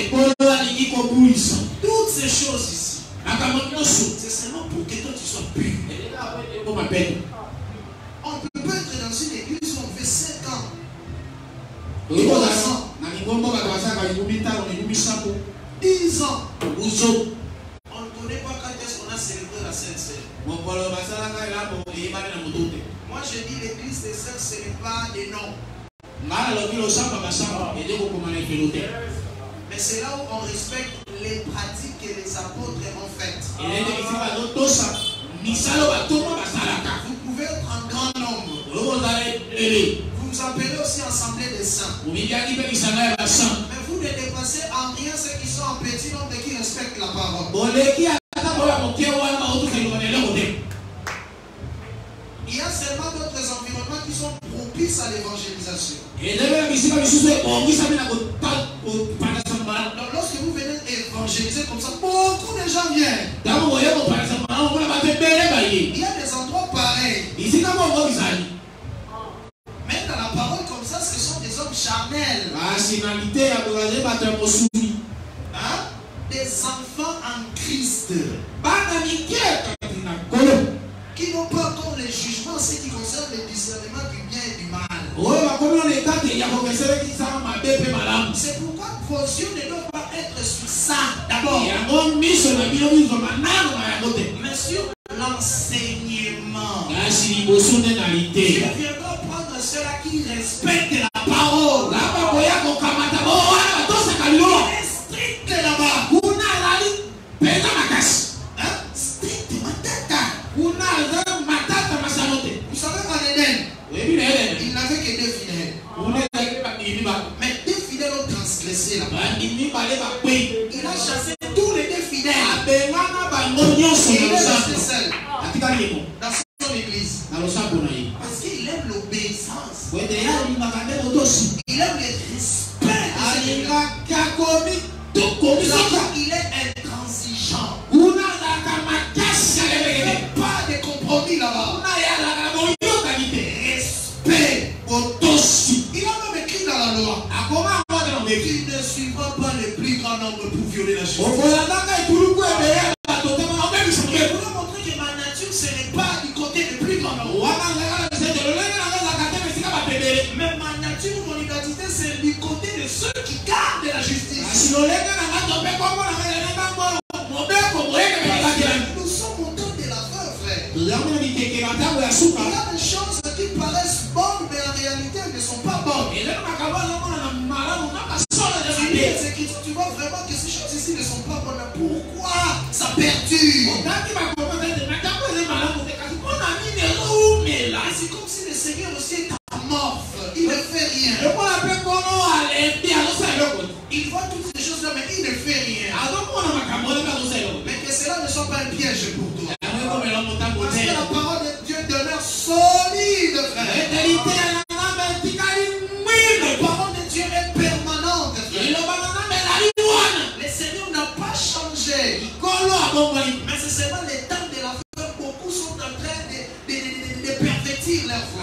Toutes ces choses ici, c'est seulement pour que toi tu sois pur. On ne peut pas être dans une église où on fait cinq ans. dix ans. On ne connaît pas quand est-ce qu'on a célébré la Sainte Seine. Moi je dis l'église des sœurs, ce n'est pas des noms. Mais c'est là où on respecte les pratiques que les apôtres ont faites. Vous pouvez être en grand nombre. Vous vous appelez aussi assemblée des saints. Mais vous ne dépassez en rien ceux qui sont en petit nombre et qui respectent la parole. Il y a seulement d'autres environnements qui sont propices à l'évangélisation. Donc lorsque vous venez évangéliser comme ça, beaucoup de gens viennent. Il y a des endroits pareils. Mais dans la parole comme ça, ce sont des hommes charnels. Hein? Des enfants en Christ. Qui n'ont pas encore les jugements en ce qui concerne le discernement du bien et du mal. C'est pourquoi vos yeux ne doivent pas être sur ça d'abord, mais sur l'enseignement. Il viendra prendre ceux-là qui respectent la parole. Il est strict là-bas. Hein? Strict matata. Vous savez en Éden, il n'avait que deux fidèles. Mais deux fidèles ont transgressé là-bas. Il a chassé tous les deux fidèles. Il est resté seul dans son église. Parce qu'il aime l'obéissance. Il aime le respect. Il est intransigeant. Il n'y a pas de compromis là-bas. Respect. Il a même écrit dans la loi qu'il ne suivra pas le plus grand nombre pour violer la justice. Je voulais montrer que ma nature ce n'est pas du côté du plus grand nombre. Mais ma nature, mon identité, c'est du côté de ceux qui gardent la justice. Nous sommes au temps de la fin, frère. Il y a des choses qui paraissent bonnes, mais en réalité elles ne sont pas bonnes. Tu vois vraiment que ces choses ici ne sont pas bonnes. Pourquoi ça perturbe? C'est comme si le Seigneur aussi est amorphe. Il ne fait rien. Il voit toutes ces choses-là, mais il ne fait rien. Mais que cela ne soit pas un piège pour toi. Parce que la parole de Dieu demeure solide, frère. La parole de Dieu est permanente, frère. Le Seigneur n'a pas changé. Mais c'est seulement les temps de la fin. Beaucoup sont en train de, de, de, de, de perfectir leur foi.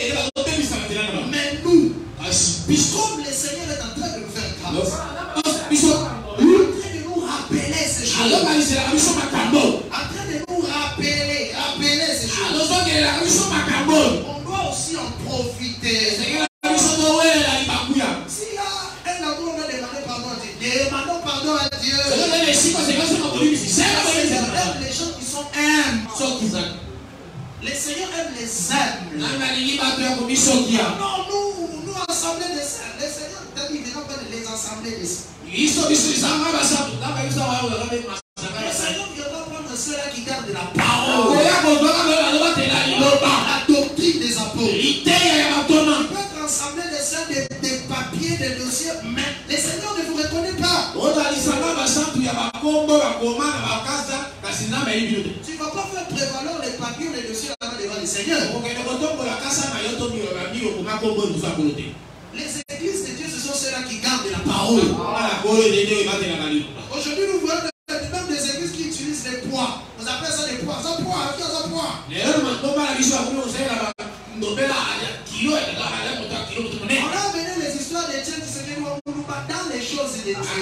Mais nous, comme le Seigneur est en train de nous faire grâce, de nous rappeler ces choses. En train de nous rappeler, rappeler ces choses. On doit aussi en profiter. S'il y a un endroit où on a demandé pardon à Dieu, demandons pardon à Dieu. Les gens qui sont humbles. Les seigneurs aiment les humbles. Non, nous, nous assemblés des saints. Les seigneurs, il ne veut pas les assembler des saints. Le Seigneur viendra prendre ceux-là qui gardent la parole. La doctrine des apôtres. Il peut être assemblé des saints, des, des papiers, des dossiers, mais les seigneurs ne vous reconnaissent pas. Tu ne vas pas faire prévaloir les papiers, les dossiers là-bas devant les seigneurs. Les églises de Dieu, ce sont ceux-là qui gardent la parole. Aujourd'hui, nous voyons même des églises qui utilisent les poids. Vous appelez ça des poids. Ça poids, ça poids. On a amené les histoires des dieux qui se viennent dans les choses de Dieu. Il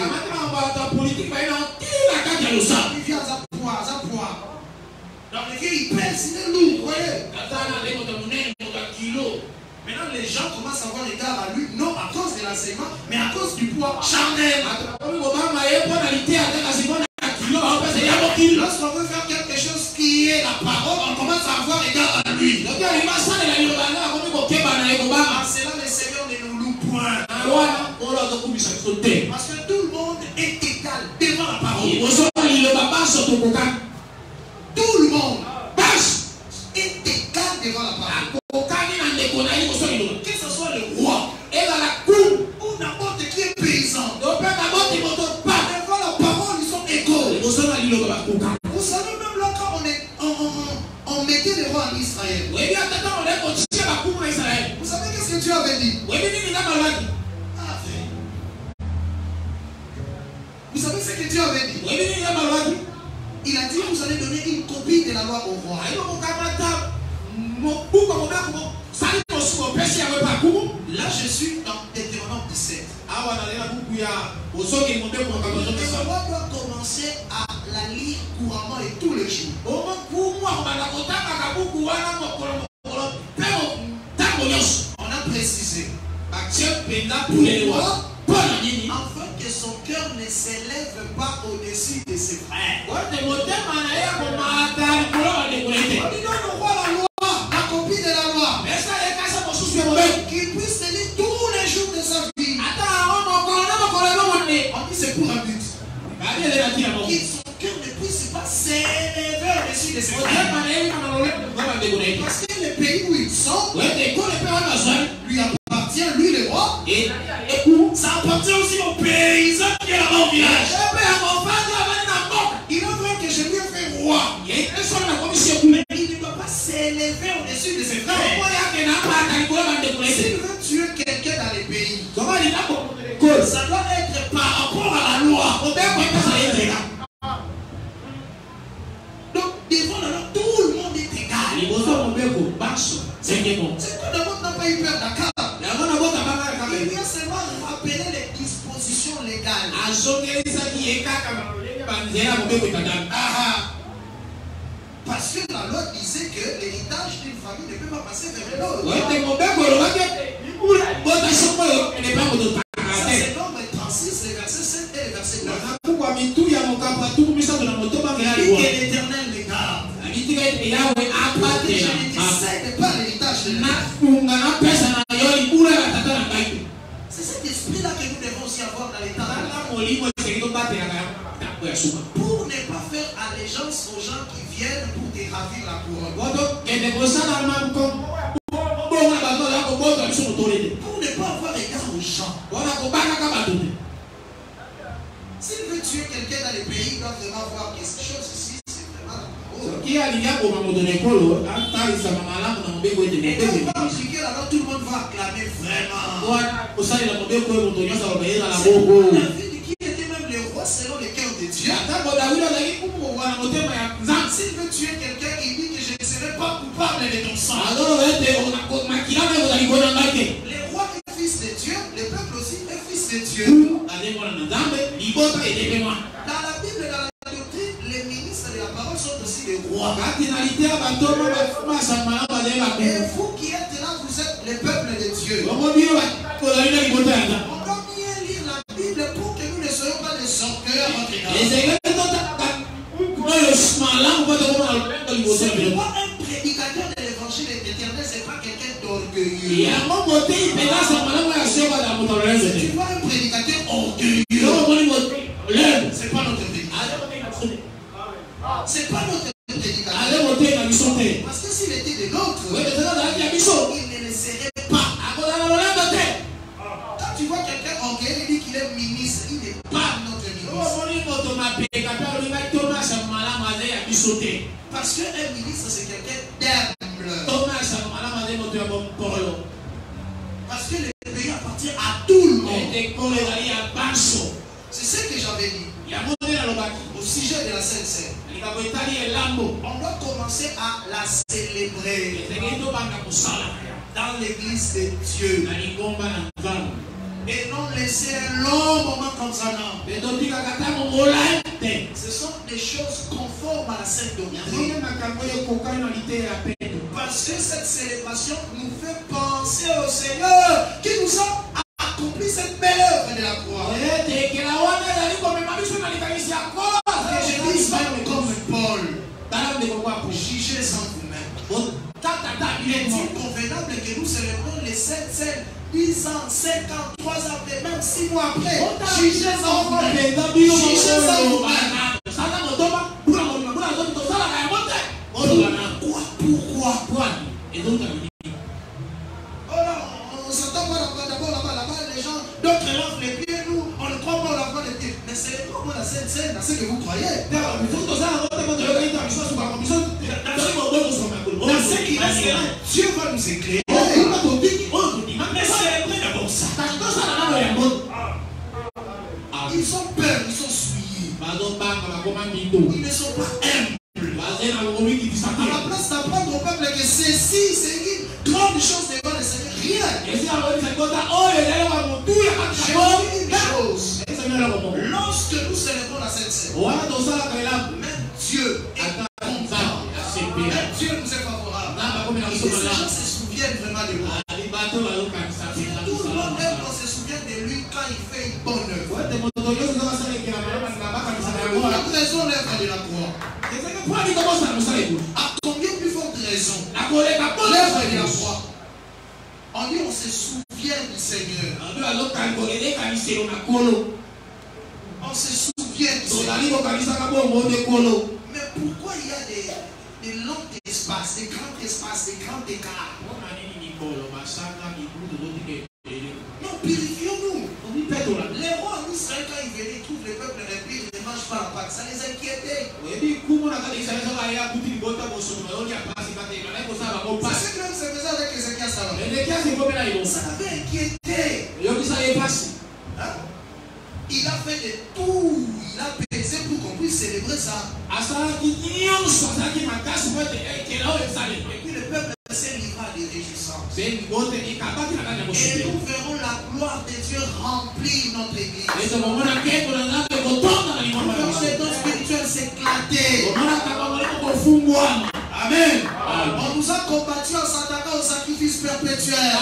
vient à poids, à poids. Donc les vieux, ils pèsent, c'est lourd, vous voyez. Maintenant, les gens commencent à avoir égard à lui, non à cause de l'enseignement, mais à cause du poids charnel. Lorsqu'on veut faire quelque chose qui est la parole, on commence à avoir égard à lui. En cela, les seigneurs ne nous louent point. Parce que tout le monde est égal devant la parole. Tout le monde est égal devant la parole. Que ce soit le roi ou n'importe qui est paysan. Devant la parole, ils sont égaux. Vous savez, même là, quand on, est, on, on, on mettait les rois en Israël, vous savez qu'est-ce que Dieu avait dit? Vous savez ce que Dieu avait dit? Il a dit, vous allez donner une copie de la loi au roi. Là, je suis dans Deutéronome dix-sept. Le roi doit commencer à la lire couramment et tous les jours. On a précisé. Pourquoi? Afin que son cœur ne s'élève pas au-dessus de ses frères. On lui donne au roi la loi, la copie de la loi. Qu'il puisse tenir tous les jours de sa vie. On dit c'est pour un but. Que son cœur ne puisse pas s'élever au-dessus de ses frères. Parce que le pays où ils sont lui appartient, lui le roi. Ça appartient aussi aux paysans qui est là-bas au village. Il veut que je lui fasse roi. Mais il ne doit pas s'élever au-dessus de ses frères. S'il veut tuer quelqu'un dans les pays, ça doit être par rapport à la loi. Donc, devant la loi, tout le monde est égal. C'est quoi d'abord n'a pas eu peur d'accord? Il vient seulement rappeler les dispositions légales. Parce que la loi disait que l'héritage d'une famille ne peut pas passer vers l'autre. C'est Nombre trente-six, le verset sept et le verset neuf. Et l'Éternel les garde. Je ne décède pas l'héritage de l'Éternel. C'est cet esprit-là que nous devons aussi avoir dans l'état. Pour ne pas faire allégeance aux gens qui viennent pour te ravir la couronne. Pour ne pas avoir égard aux gens. S'il veut tuer quelqu'un dans les pays, il doit vraiment voir quelque chose ici. C'est vraiment la parole. Et quand on va appliquer là-bas, tout le monde va acclamer vraiment. David, qui était même le roi selon le cœur de Dieu. S'il veut tuer quelqu'un, il dit que je ne serai pas coupable de ton sang. Le roi est fils de Dieu, le peuple aussi est fils de Dieu. Dans la Bible, dans la doctrine, les ministres de la parole sont aussi des rois. Et vous qui êtes là, vous êtes le peuple de Dieu. On doit bien lire la Bible pour que nous ne soyons pas des orgueilleurs à votre égard. C'est pourquoi un prédicateur de l'évangile éternel, c'est pas quelqu'un d'orgueilleux. Tu vois un prédicateur orgueilleux, c'est pas notre prédicateur. C'est pas notre prédicateur. Parce que s'il était de l'autre, il ne le serait pas. Quand tu vois quelqu'un orgueilleux, il dit qu'il est ministre, il n'est pas notre ministre. Parce qu'un ministre, c'est quelqu'un d'humble. Parce que le pays appartient à tout le monde. C'est ce que j'avais dit. Au sujet de la Sainte Seine. On doit commencer à la célébrer dans l'église de Dieu. Et non laisser un long moment comme ça, non. Ce sont des choses conformes à la Sainte Doctrine. Parce que cette célébration nous fait penser au Seigneur qui nous a accompli cette belle œuvre de la croix. Et je dis même comme Paul, jugez sans vous-même. Il est inconvenable que nous célébrons les sept scènes dix ans, cinq ans, trois ans, même six mois après. Jugez sans vous-même. Jugez sans vous-même. Pourquoi? Pourquoi? Oh non, on ne s'entend pas d'abord là-bas, là-bas, les gens, d'autres lancent les pieds, nous, on ne croit pas au lavement des pieds. Mais c'est pas moi la Sainte Seine, dans ce que vous croyez. Dans ce qui reste là, Dieu va nous éclairer. Mais célébrer d'abord ça. Ils ont peur, ils sont souillés. Ils ne sont pas humbles. À la place d'apprendre au peuple que ceci, c'est une grande chose devant le Seigneur. Rien. Je dis une chose. Lorsque nous célébrons la Sainte Seine, même Dieu est content. Même Dieu nous est favorable. Et ces gens se souviennent vraiment de moi. Tout le monde aime qu'on se souvienne de lui quand il fait une bonne œuvre. Pour la raison l'œuvre de la croix. À combien plus forte raison l'œuvre de la croix. On dit on se souvient du Seigneur. On se souvient du Seigneur. Mais pourquoi il y a des, des longs espaces, des grands espaces, des grands écarts? Non, purifions-nous. Les rois en Israël, quand ils venaient, ils trouvent le peuple rempli, ils ne mangent pas la Pâque. Ça les inquiétait. C'est ce que même se faisait avec Ézéchias. Ça l'avait inquiété. Hein? Il a fait de tout. Il a pesé pour qu'on puisse célébrer ça. Et puis le peuple s'est livré à des réjouissances. Et nous verrons la gloire de Dieu remplir notre église. Nous verrons les dons spirituels s'éclater. Amen. On nous a combattu en s'attaquant au sacrifice perpétuel.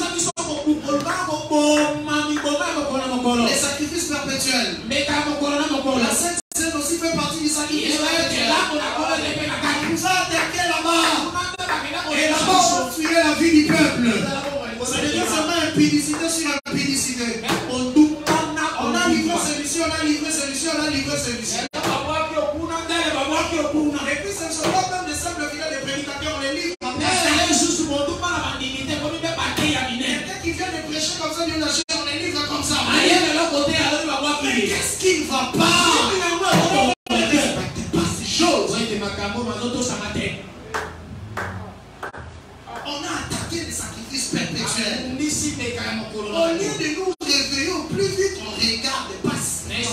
Les sacrifices perpétuels. La Sainte Seine aussi fait partie du sacrifice perpétuel. On nous a attaqué là-bas. Et là-bas, on fuyait la vie du peuple. Ça devient seulement impudicité sur impudicité. On a livré celui-ci, on a livré celui-ci, on a livré celui-ci. Et puis ce ne sont pas comme des simples filets de prédicateurs, on les livre. Quelqu'un qui vient de prêcher comme ça, Dieu lâche, on les livre comme ça. Mais qu'est-ce qui ne va pas? Ne respectez pas ces choses. On a attaqué les sacrifices perpétuels. Au lieu de nous réveiller au plus vite, on regarde et passe.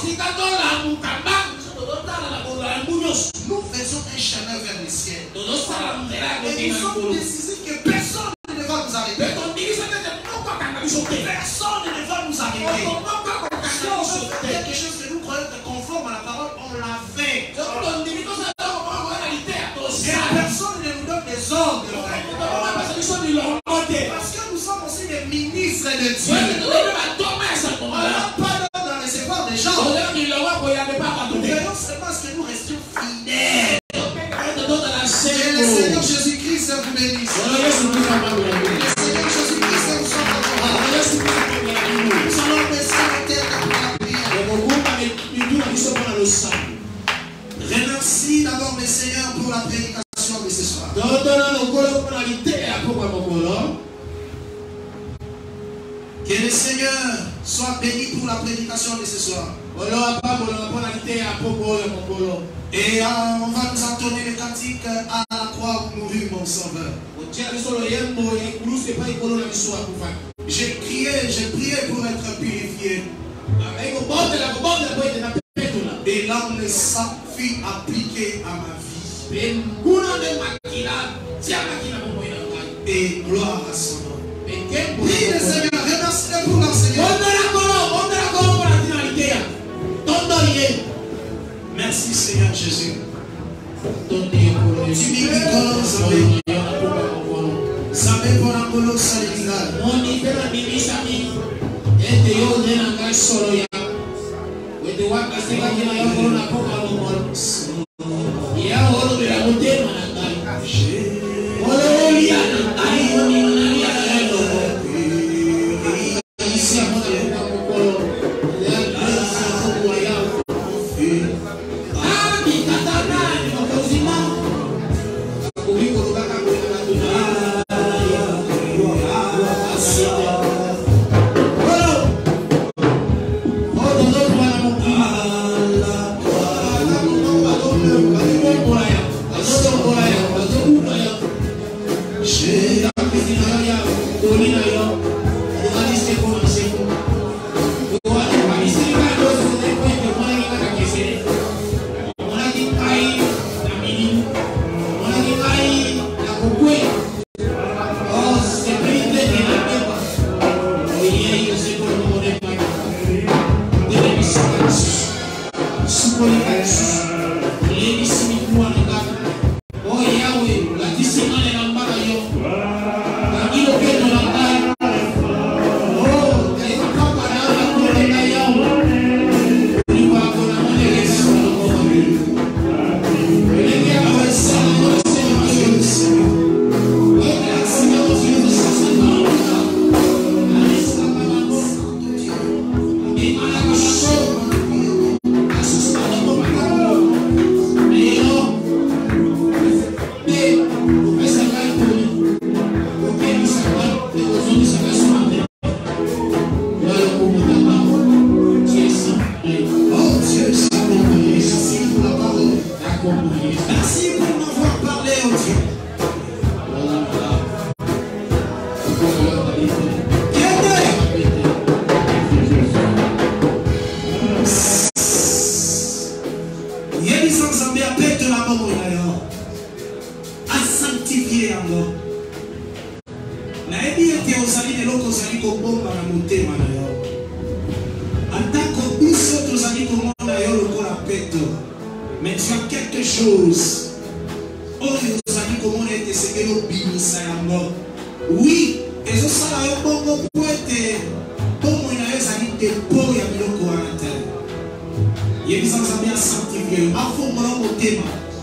Nous faisons un chemin vers le ciel. Et nous sommes décisifs que personne ne va nous arrêter. Personne ne va nous arrêter. les gens. Nous voyons seulement ce que nous restions fidèles. Que le Seigneur Jésus-Christ vous bénisse. Que le Seigneur Jésus-Christ vous soit favorable. Nous allons baisser la tête pour la prière. Remercie d'abord le Seigneur pour la prédication de ce soir. Que le Seigneur soit béni pour la prédication de ce soir. Et euh, on va nous entonner le cantique à la croix où mourut mon sauveur. J'ai crié, j'ai prié pour être purifié. Et l'âme de sang fut appliquée à ma vie. Et gloire à son nom. Prie le Seigneur, remercie-le pour l'enseignement. Merci Seigneur Jésus. Tu m'écoutes, Sabe pour la colo salingal. Mais tu as quelque chose. Oh, nous avons comment on était ce que nous bimisa yango. Oui, et ça ça là bon bon pour être bon on a ezali te pour ya biloko wana te. Yebisa nzambe ya sanctifier. Afo mwana motema.